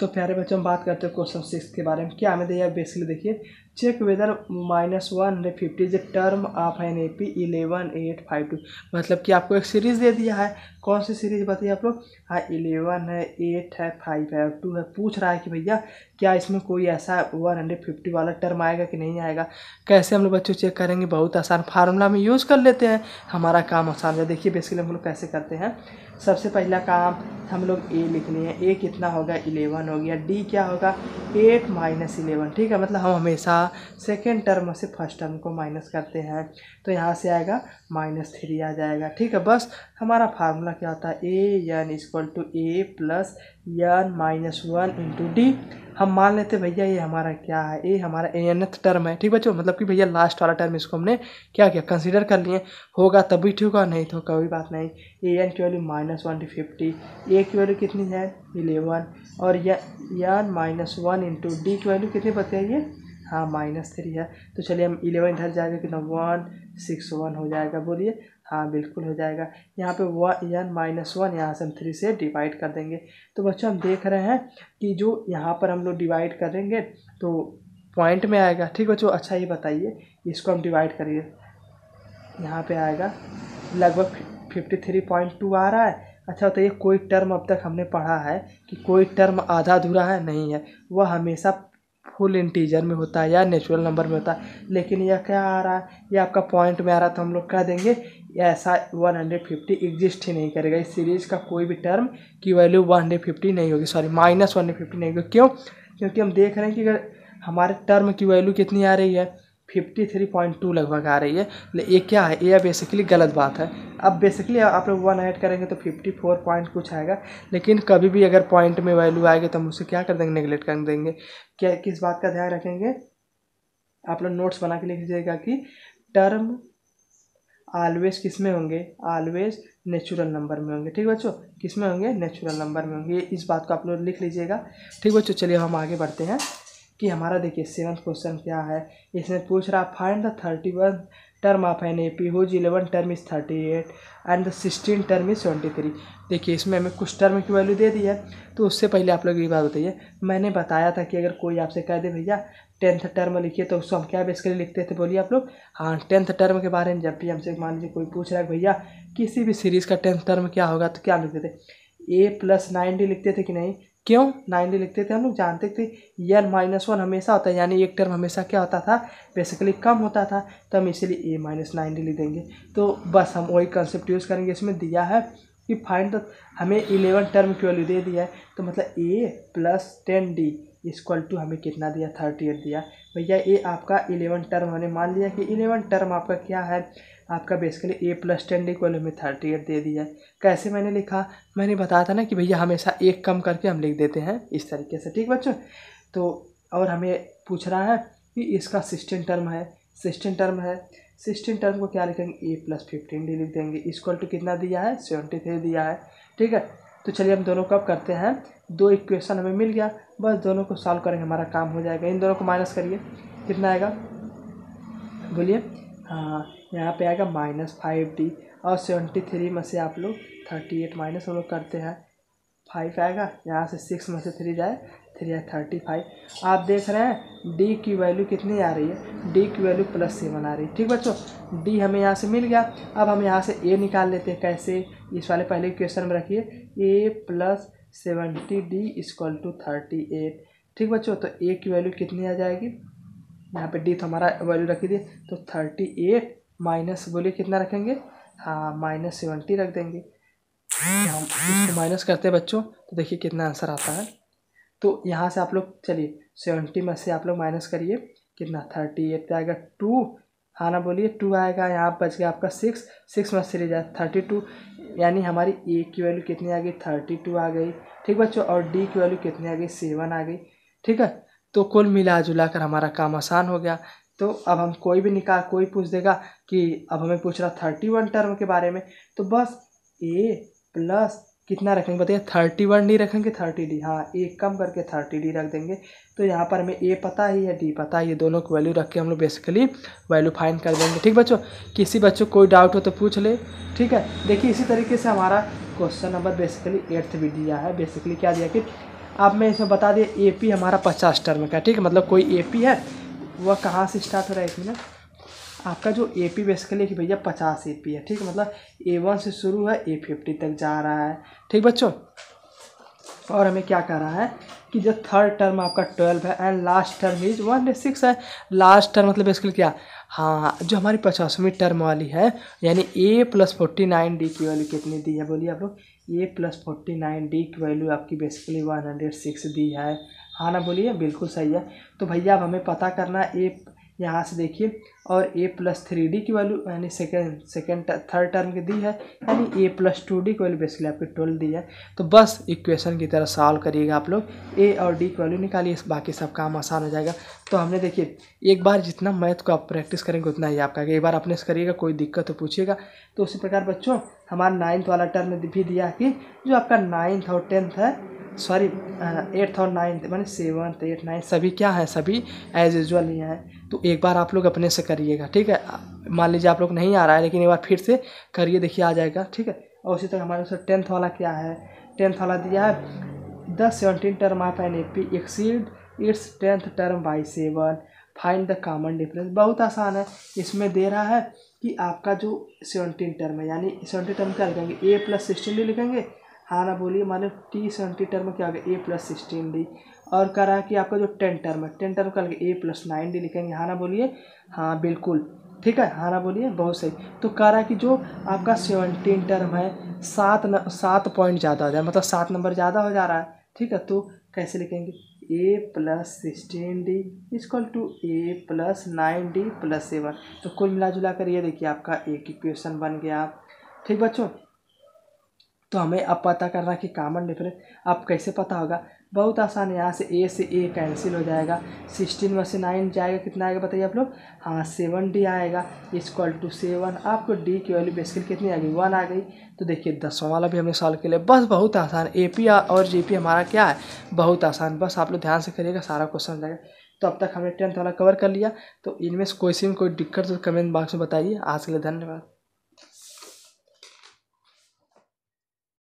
तो प्यारे बच्चों हम बात करते हैं क्वेश्चन 6 के बारे में। क्या हमें दिया है बेसिकली देखिए, check whether -150 is a term of an AP 11852। मतलब कि आपको एक सीरीज दे दिया है। कौन सी सीरीज बताइए आप लोग? हाँ 11 है, 8 है, 5 है और 2 है। पूछ रहा है कि भैया क्या इसमें कोई ऐसा 150 वाला टर्म आएगा कि नहीं आएगा। कैसे हम लोग बच्चों चेक करेंगे? बहुत आसान फार्मूला में यूज़ कर लेते हैं, हमारा काम आसान है। देखिए बेसिकली हम लोग कैसे करते हैं। सबसे पहला काम हम लोग ए लिखनी है। ए कितना होगा? 11 हो गया। डी क्या होगा? 8 - 11। ठीक है, मतलब हम हमेशा सेकेंड टर्म से फर्स्ट टर्म को माइनस करते हैं, तो यहाँ से आएगा -3 आ जाएगा। ठीक है, बस हमारा फार्मूला क्या होता है? AN = A + n - 1 × D। हम मान लेते भैया ये हमारा क्या है? ए हमारा ANth टर्म है। ठीक बच्चों, मतलब कि भैया लास्ट वाला टर्म इसको हमने क्या किया? कंसीडर कर लिए। होगा तभी ठीक होगा, नहीं तो कोई बात नहीं। AN की वैल्यू -150, A की वैल्यू कितनी है? 11 और n - 1 × D की वैल्यू कितनी बताइए? हाँ -3 है। तो चलिए हम 11 इधर जाएगा कितना? 161 हो जाएगा। बोलिए हाँ बिल्कुल हो जाएगा। यहाँ पे n - 1 यहाँ से हम 3 से डिवाइड कर देंगे। तो बच्चों हम देख रहे हैं कि जो यहाँ पर हम लोग डिवाइड करेंगे तो पॉइंट में आएगा। ठीक बच्चों, अच्छा ये बताइए इसको हम डिवाइड करिए, यहाँ पे आएगा लगभग 53.2 आ रहा है। अच्छा बताइए कोई टर्म अब तक हमने पढ़ा है कि कोई टर्म आधा अधूरा है? नहीं है, वह हमेशा फुल इंटीजर में होता है या नेचुरल नंबर में होता है। लेकिन यह क्या आ रहा है? ये आपका पॉइंट में आ रहा है, तो हम लोग कह देंगे ऐसा 150 एग्जिस्ट ही नहीं करेगा। इस सीरीज का कोई भी टर्म की वैल्यू 150 नहीं होगी, सॉरी -150 नहीं होगी। क्यों? क्योंकि हम देख रहे हैं कि अगर हमारे टर्म की वैल्यू कितनी आ रही है? 53.2 लगभग आ रही है। ये क्या है? ये बेसिकली गलत बात है। अब बेसिकली आप लोग 1 ऐड करेंगे तो 54 पॉइंट कुछ आएगा। लेकिन कभी भी अगर पॉइंट में वैल्यू आएगी तो हम उसे क्या कर देंगे? नेगलेक्ट कर देंगे। क्या किस बात का ध्यान रखेंगे? आप लोग नोट्स बना के लिख दीजिएगा कि टर्म ऑलवेज किस में होंगे? ऑलवेज नेचुरल नंबर में होंगे। ठीक बच्चों, किस में होंगे? नेचुरल नंबर में होंगे। इस बात को आप लोग लिख लीजिएगा। ठीक बच्चों, चलिए हम आगे बढ़ते हैं कि हमारा देखिए 7th क्वेश्चन क्या है। इसमें पूछ रहा find the 31 term of an AP whose 11 term is 38 and the 16 term is 73। देखिए इसमें हमें कुछ टर्म की वैल्यू दे दी है। तो उससे पहले आप लोग ये बात बताइए, मैंने बताया था कि अगर कोई आपसे कह दे भैया 10th टर्म लिखिए तो उसको हम क्या बेसिकली लिखते थे? बोलिए आप लोग। हाँ 10th टर्म के बारे में जब भी हमसे मान लीजिए कोई पूछ रहा है भैया किसी भी सीरीज़ का 10th टर्म क्या होगा, तो क्या लिखते थे? A + 9D लिखते थे कि नहीं? क्यों 9D लिखते थे? हम लोग जानते थे n - 1 हमेशा होता है, यानी एक टर्म हमेशा क्या होता था? बेसिकली कम होता था, तो हम इसीलिए A - 9D लिख देंगे। तो बस हम वही कंसेप्ट यूज़ करेंगे। इसमें दिया है कि फाइंड द, हमें 11 टर्म की वैल्यू दे दिया है, तो मतलब A + 10D = हमें कितना दिया? 38 दिया। भैया ये आपका 11 टर्म हमने मान लिया कि 11 टर्म आपका क्या है? आपका बेसिकली A + 10D को हमें 38 दे दिया है। कैसे मैंने लिखा? मैंने बताया था ना कि भैया हमेशा एक कम करके हम लिख देते हैं इस तरीके से। ठीक बच्चों, तो और हमें पूछ रहा है कि इसका 16 टर्म है। 16 टर्म है, 16 टर्म को क्या लिखेंगे? A + 15D लिख देंगे। = कितना दिया है? 73 दिया है। ठीक है, तो चलिए हम दोनों को अब करते हैं। 2 इक्वेशन हमें मिल गया, बस दोनों को सॉल्व करेंगे, हमारा काम हो जाएगा। इन दोनों को माइनस करिए, कितना आएगा? बोलिए। हाँ यहाँ पे आएगा -5D और 73 में से आप लोग 38 माइनस हम लोग करते हैं, 5 आएगा। यहाँ से 6 में से 3 जाए, 3 है 35। आप देख रहे हैं D की वैल्यू कितनी आ रही है? D की वैल्यू +7 आ रही है। ठीक बच्चों, D हमें यहाँ से मिल गया। अब हम यहाँ से A निकाल लेते हैं। कैसे? इस वाले पहले क्वेश्चन में रखिए A + 70D = 38। ठीक बच्चों, तो A की वैल्यू कितनी आ जाएगी? यहाँ पे D तो हमारा वैल्यू रख दिए, तो 38 माइनस बोलिए कितना रखेंगे? हाँ -70 रख देंगे। हम इसको माइनस करते हैं बच्चों, तो देखिए कितना आंसर आता है। तो यहाँ से आप लोग चलिए 70 में से आप लोग माइनस करिए, कितना? 38 पे आएगा 2। हाँ ना बोलिए, 2 आएगा। यहाँ बच गया आपका 6 में से 3 जाए 32, यानी हमारी A की वैल्यू कितनी आ गई? 32 आ गई। ठीक बच्चों, और D की वैल्यू कितनी आ गई? 7 आ गई। ठीक है, तो कुल मिला जुला कर हमारा काम आसान हो गया। तो अब हम कोई पूछ देगा कि अब हमें पूछ रहा 31 टर्म के बारे में, तो बस A + कितना रखेंगे बताइए? 31D रखेंगे, 30D। हाँ एक कम करके 30D रख देंगे। तो यहाँ पर हमें A पता ही है, D पता है, ये दोनों को वैल्यू रख के हम लोग बेसिकली वैल्यू फाइंड कर देंगे। ठीक बच्चों, किसी बच्चों को कोई डाउट हो तो पूछ ले। ठीक है, देखिए इसी तरीके से हमारा क्वेश्चन नंबर बेसिकली 8th भी दिया है। बेसिकली क्या दिया कि अब मैं इसमें बता दें AP हमारा 50 टर्म का, ठीक है, मतलब कोई AP है वह कहाँ से स्टार्ट हो रहा है, 1 मिनट। आपका जो AP बेसिकली कि भैया 50 AP है, ठीक है, मतलब A1 से शुरू है A50 तक जा रहा है, ठीक बच्चों। और हमें क्या कर रहा है कि जो थर्ड टर्म आपका 12 है एंड लास्ट टर्म इज 1/6 है। लास्ट टर्म मतलब बेसिकली क्या, हाँ, जो हमारी 50वीं टर्म वाली है यानी A+49D की वैल्यू कितनी दी है, बोलिए आप लोग। A+49D की वैल्यू आपकी बेसिकली 106 दी है, हाँ ना, बोलिए, बिल्कुल सही है। तो भैया अब हमें पता करना है A, यहाँ से देखिए, और A+3D की वैल्यू यानी थर्ड टर्म की दी है, यानी A+2D की वैल्यू बेसिकली आपकी 12 दी है। तो बस इक्वेशन की तरह सॉल्व करिएगा आप लोग, A और D की वैल्यू निकालिए, बाकी सब काम आसान हो जाएगा। तो हमने देखिए एक बार जितना मैथ को आप प्रैक्टिस करेंगे उतना ही आपका, एक बार अपने से करिएगा, कोई दिक्कत तो पूछिएगा। तो उसी प्रकार बच्चों हमारा 9th वाला टर्म भी दिया कि जो आपका 9th और 10th है, सॉरी 8th और 9th माने 7th 8th 9th सभी क्या है, सभी एज यूजुअल ही हैं। तो एक बार आप लोग अपने से करिएगा, ठीक है। मान लीजिए आप लोग नहीं आ रहा है, लेकिन एक बार फिर से करिए, देखिए आ जाएगा, ठीक है। और उसी तरह हमारे साथ 10th वाला क्या है, 10th वाला दिया है the 17 term of an AP exceed its 10th term by 7, find the common difference. बहुत आसान है, इसमें दे रहा है कि आपका जो 17 टर्म है, यानी 17 टर्म क्या लिखेंगे, A+16D लिखेंगे, हाँ ना, बोलिए, माने T17 टर्म क्या होगा, A+16D। और कह रहा है कि आपका जो 10 टर्म है, 10 टर्म का A+9D लिखेंगे, हाँ ना, बोलिए, हाँ बिल्कुल, ठीक है, हाँ ना, बोलिए, बहुत सही। तो कह रहा है कि जो आपका 17 टर्म है 7 पॉइंट ज़्यादा हो जाए, मतलब 7 नंबर ज़्यादा हो जा रहा है, ठीक है। तो कैसे लिखेंगे, A+16D इक्वल टू A+9D+7। तो कुल मिला जुला कर ये देखिए आपका एक इक्वेशन बन गया, ठीक बच्चों। तो हमें अब पता करना है कि कॉमन डिफरेंस अब कैसे पता होगा, बहुत आसान है। यहाँ से A से A कैंसिल हो जाएगा, 16 में से 9 जाएगा, कितना आएगा बताइए आप लोग, हाँ 7D आएगा इक्वल टू 7। आपको D की वैल्यू बेसिकली कितनी आ गई, 1 आ गई। तो देखिए 10वां वाला भी हमने सॉल्व कर लिया, बस बहुत आसान। AP और GP हमारा क्या है, बहुत आसान, बस आप लोग ध्यान से करिएगा, सारा क्वेश्चन जाएगा। तो अब तक हमने 10th वाला कवर कर लिया। तो इनमें से कोई दिक्कत तो कमेंट बॉक्स में बताइए। आज के लिए धन्यवाद।